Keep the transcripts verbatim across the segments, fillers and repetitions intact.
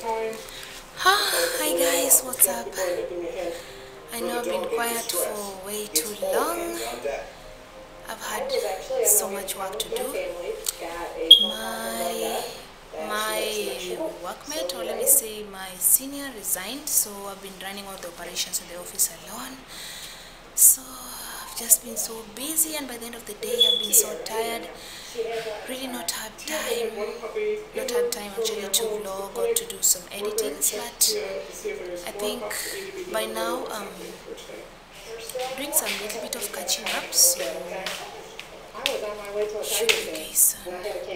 Hi guys, what's up? I know I've been quiet for way too long. I've had so much work to do. My my workmate, or let me say my senior, resigned, so I've been running all the operations in the office alone. So I've just been so busy, and by the end of the day I've been so tired. Really not had time, not had time actually to vlog or to do some editings, but I think by now I'm doing some little bit of catching up, so should be okay soon.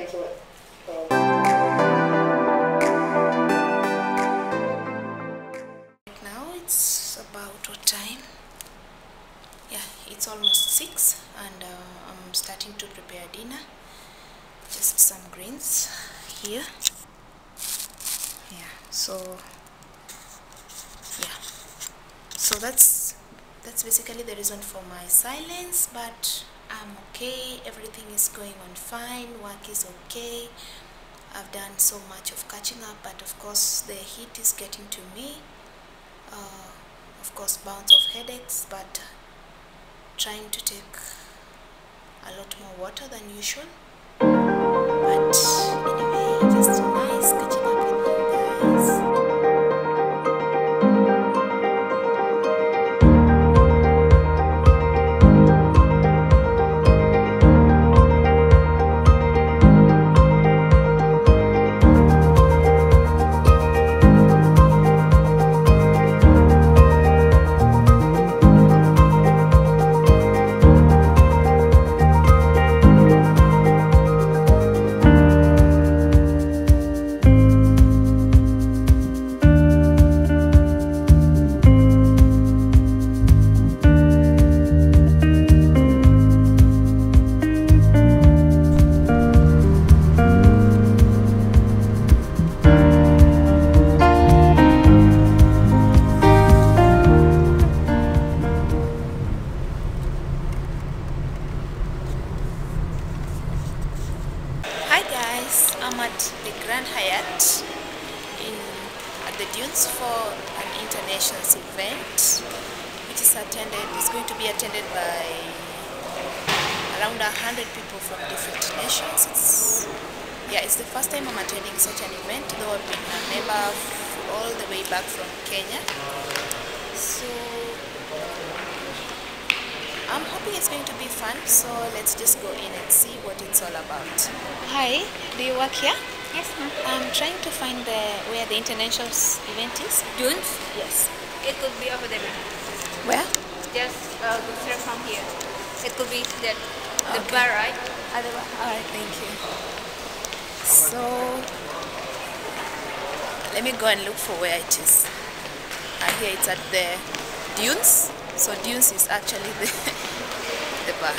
Right now it's about what time? Yeah, it's almost six, and uh, I'm starting to prepare dinner. Just some greens here. Yeah, so yeah, so that's that's basically the reason for my silence, but I'm okay. Everything is going on fine. Work is okay. I've done so much of catching up, but of course the heat is getting to me. Uh, of course, bouts of headaches, but trying to take a lot more water than usual. But anyway, just nice catching up with you guys. I'm at the Grand Hyatt in at the Dunes for an international event, which is attended is going to be attended by around a hundred people from different nations. It's yeah, it's the first time I'm attending such an event, though I've been a member all the way back from Kenya. So I'm hoping it's going to be fun, so let's just go in and see what it's all about. Hi, do you work here? Yes, ma'am. I'm trying to find the where the international event is. Dunes? Yes. It could be over there. Where? Just uh, go straight from here. It could be that the Okay. bar, right? At the bar. All right, thank you. So let me go and look for where it is. I hear it's at the Dunes. So Dunes is actually the the bar.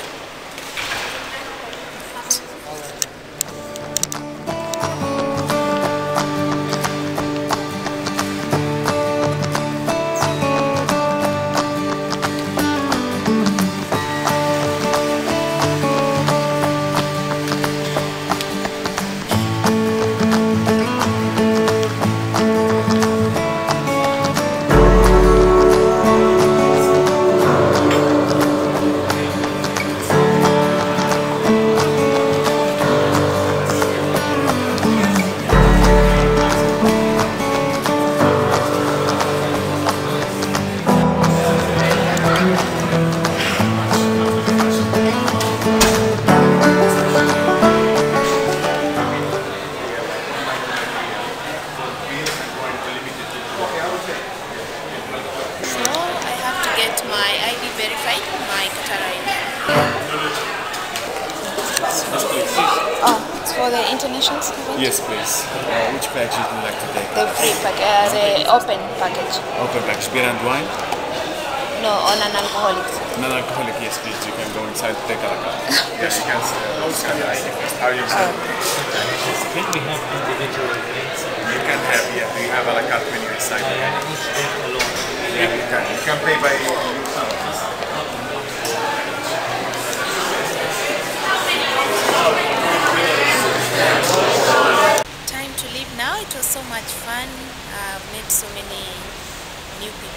Oh, it's for the international event? Yes, please. Uh, which package would you like to take? The free package, uh, the open package. Open package, beer and wine? No, on an alcoholic. Non-alcoholic, yes, please. You can go inside to take a look. Yes, you can uh, scan the I D first. How are you? Oh. Can we have individual drinks? You can have, yeah. Do you have a la carte menu inside? Yeah, each drink alone. Yeah, you can. You can pay by yourself. Time to leave now. It was so much fun.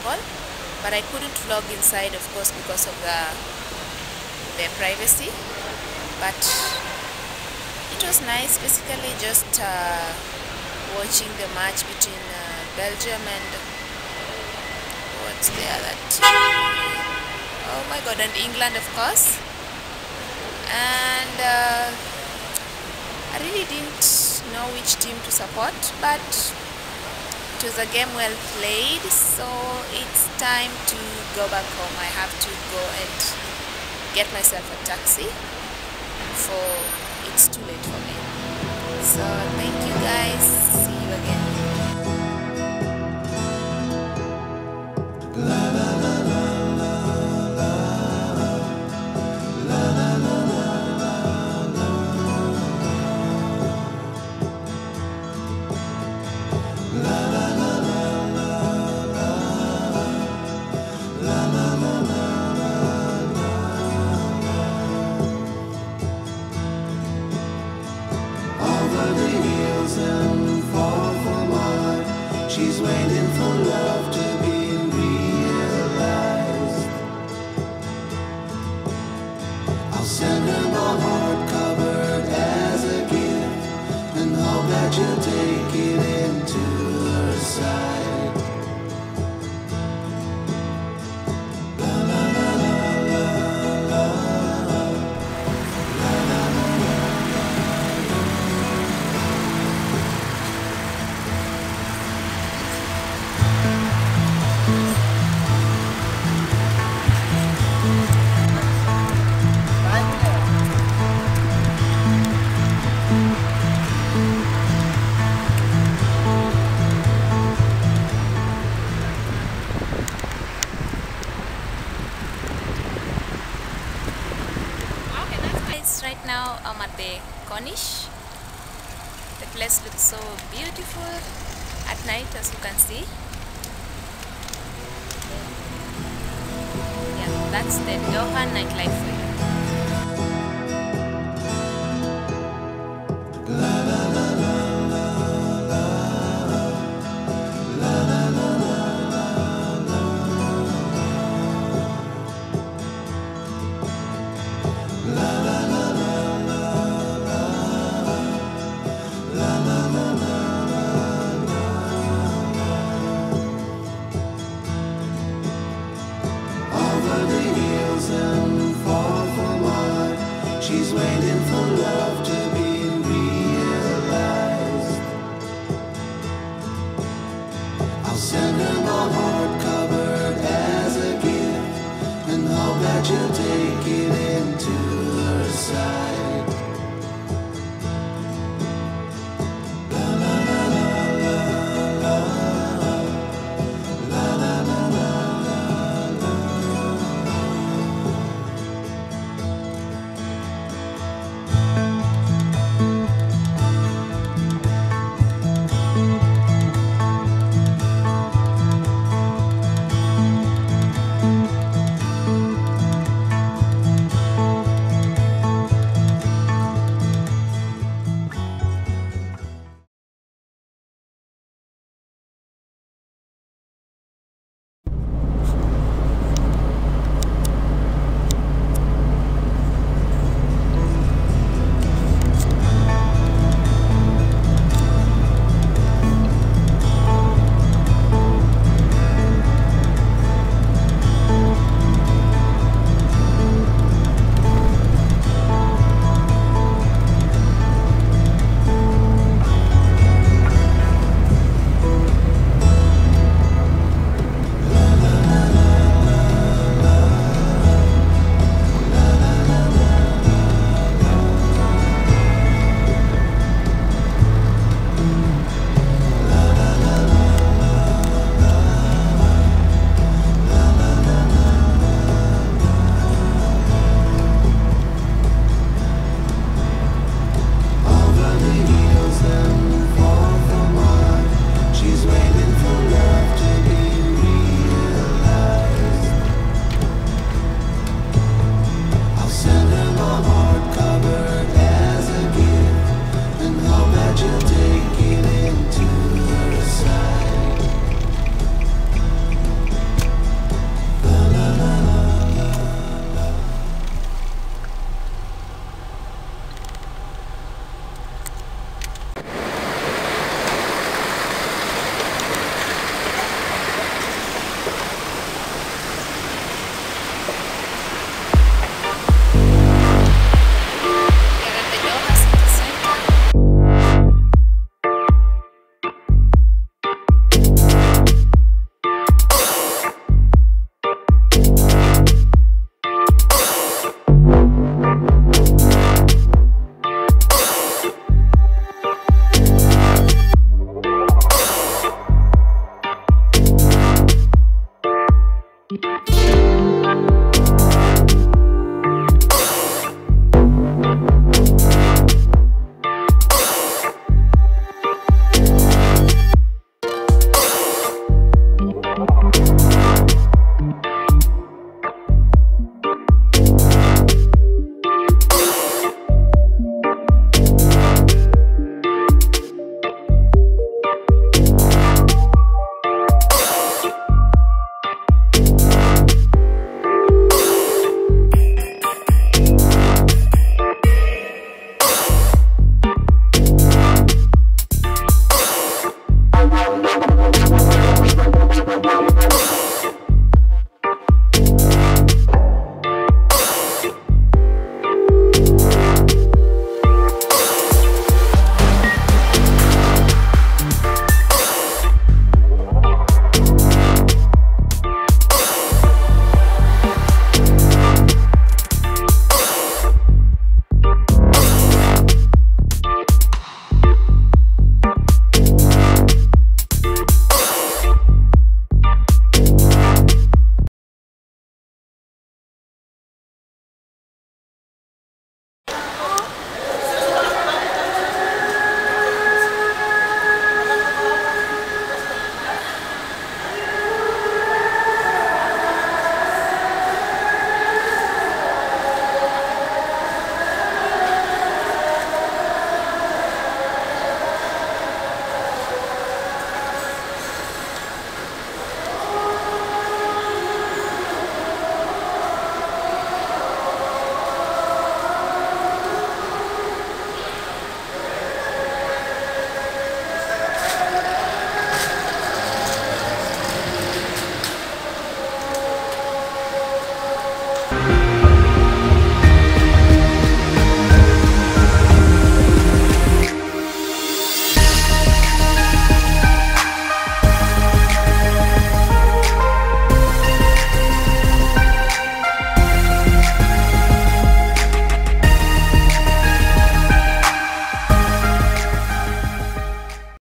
available, but I couldn't vlog inside, of course, because of the their privacy. But it was nice, basically just uh, watching the match between uh, Belgium and what's the other team? Oh my god, and England, of course. And uh, I really didn't know which team to support, but it was a game well played, so it's time to go back home. I have to go and get myself a taxi, for it's too late for me. So thank you guys, see you again. She's waiting for love to be realized. I'll send her my heart covered as a gift, and hope that you'll take it into her side. La la la la la la la la la la. Right now I'm at the Corniche. The place looks so beautiful at night, as you can see. Yeah, that's the Doha nightlife for you. She's waiting for love to be realized. I'll send her my heart covered as a gift, and hope that you'll take it in.